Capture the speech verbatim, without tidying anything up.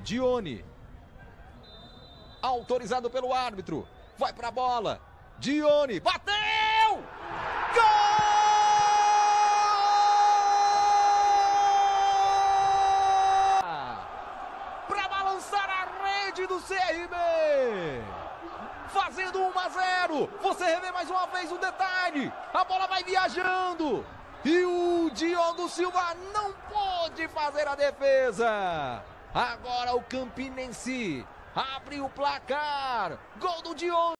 Dione. Autorizado pelo árbitro. Vai pra bola. Dione. Bateu! Gol! Pra balançar a rede do C R B. Fazendo um a zero. Você revê mais uma vez o detalhe. A bola vai viajando. E o Diogo Silva não pôde fazer a defesa. Agora o Campinense abre o placar. Gol do Dione.